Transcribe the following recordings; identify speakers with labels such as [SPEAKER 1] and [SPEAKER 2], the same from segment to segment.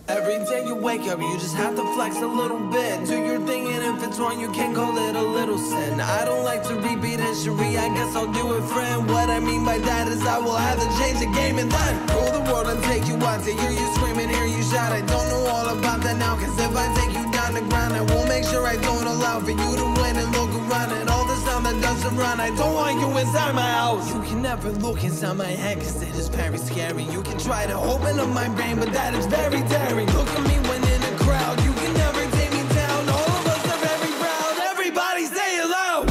[SPEAKER 1] Every day you wake up, you just have to flex a little bit. Do your thing, and if it's wrong, you can call it a little sin. I don't like to repeat history, I guess I'll do it, friend. What I mean by that is I will have to change the game and then rule the world and take you out. To hear you scream and hear you shout, I don't know all about that now. Cause if I take you down the ground, I will make sure I don't allow for you to win and look around. And all the sound that doesn't run, I don't want you inside my house. You can never look inside my head cause it is very scary. You can try to open up my brain, but that is very daring. Look at me when in a crowd, you can never take me down. All of us are very proud, everybody say it loud.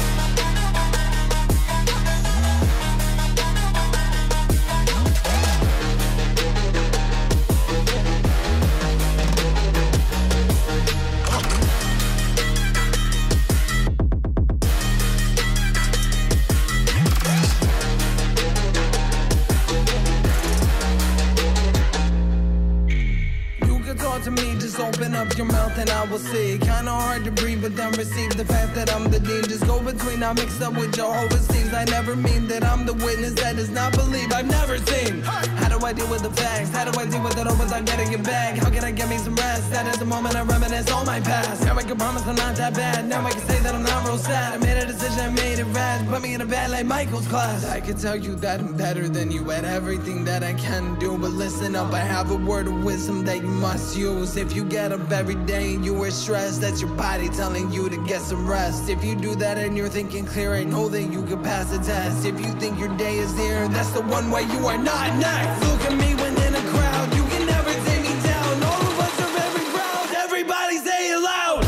[SPEAKER 1] To me, just open up your mouth and I will see. Kinda hard to breathe, but then receive the fact that I'm the dean. Just go between, I'm mixed up with Jehovah's teams. I never mean that I'm the witness that does not believe I've never seen. How do I deal with the facts? How do I deal with it all once I'm getting it back? How can I get me some rest? That is the moment I reminisce on my past. Now I can promise I'm not that bad. Now I can say that I'm not real sad. I made a decision, I made it right. Put me in a bed like Michael's class. I can tell you that I'm better than you at everything that I can do. But listen up, I have a word of wisdom that you must use. If you get up every day and you are stressed, that's your body telling you to get some rest. If you do that and you're thinking clear, I know that you can pass the test. If you think your day is near, that's the one way you are not next. Look at me when in a crowd, you can never take me down. All of us are very proud, everybody say it loud.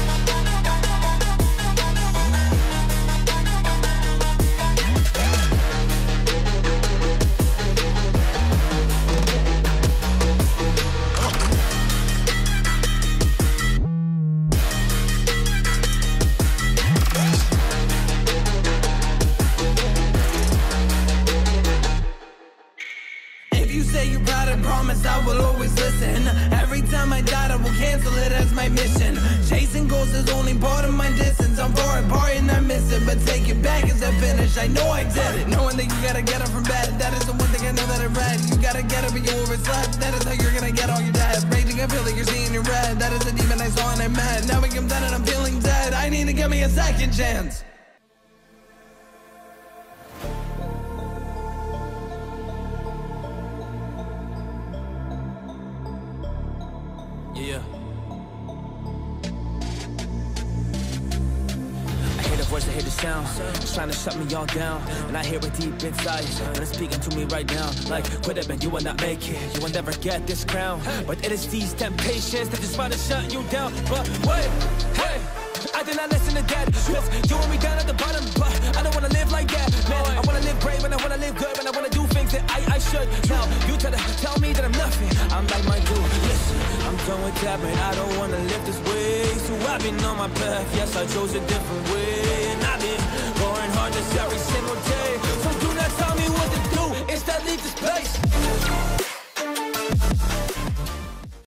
[SPEAKER 1] I will always listen. Every time I die, I will cancel it as my mission. Chasing goals is only part of my distance. I'm far apart and I miss it, but take it back as I finish. I know I did it. Knowing that you gotta get up from bed, that is the one thing I know that I read. You gotta get up and you overslept. That is how you're gonna get all your debt. Raging, I feel like you're seeing your red. That is the demon I saw and I met. Now I am done and I'm feeling dead. I need to give me a second chance.
[SPEAKER 2] Yeah. I hear the voice, I hear the sound. It's trying to shut me all down. And I hear it deep inside. And it's speaking to me right now. Like, quit it, man, you will not make it. You will never get this crown. But it is these temptations that just want to shut you down. But wait, hey, I did not listen to that. Cause you want me down at the bottom. But I don't want to live like that, man. I want to live brave and I want to live good. And I want to do things that I should. Now, you try to tell me that I'm nothing. I'm like my dude, listen, I'm done with that, man. I don't wanna live this way. So I've been on my path, yes, I chose a different way.